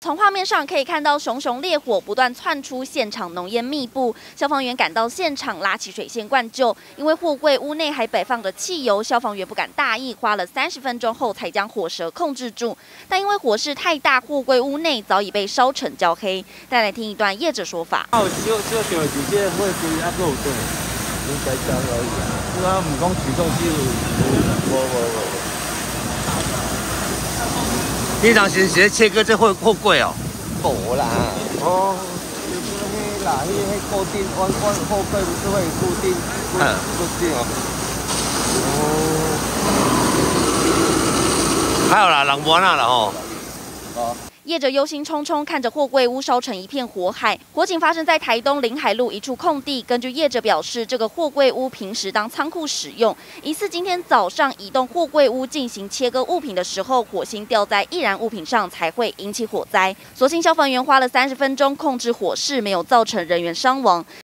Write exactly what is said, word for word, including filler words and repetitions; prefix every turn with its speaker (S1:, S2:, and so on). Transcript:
S1: 从画面上可以看到熊熊烈火不断窜出，现场浓烟密布。消防员赶到现场拉起水线灌救，因为货柜屋内还摆放着汽油，消防员不敢大意，花了三十分钟后才将火舌控制住。但因为火势太大，货柜屋内早已被烧成焦黑。再来听一段业者说法。
S2: 啊，小小想是这个火堆还够多，应该烧而已啊。是啊，唔讲启动器有，无无无。
S3: 平常时时切割这货货柜哦，
S2: 无啦，哦，就是迄啦，迄迄固定，阮阮货柜不是会固定，固固定哦。
S3: 哦，还有啦，人无那啦吼。
S2: 哦。
S1: 业者忧心忡忡看着货柜屋烧成一片火海，火警发生在台东临海路一处空地。根据业者表示，这个货柜屋平时当仓库使用，疑似今天早上移动货柜屋进行切割物品的时候，火星掉在易燃物品上，才会引起火灾。所幸消防员花了三十分钟控制火势，没有造成人员伤亡。